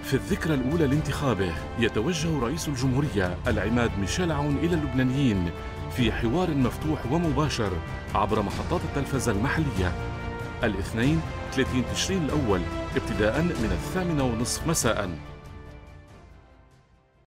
في الذكرى الأولى لانتخابه يتوجه رئيس الجمهورية العماد ميشيل عون إلى اللبنانيين في حوار مفتوح ومباشر عبر محطات التلفزة المحلية. الاثنين 30 تشرين الأول ابتداء من 8:30 مساء.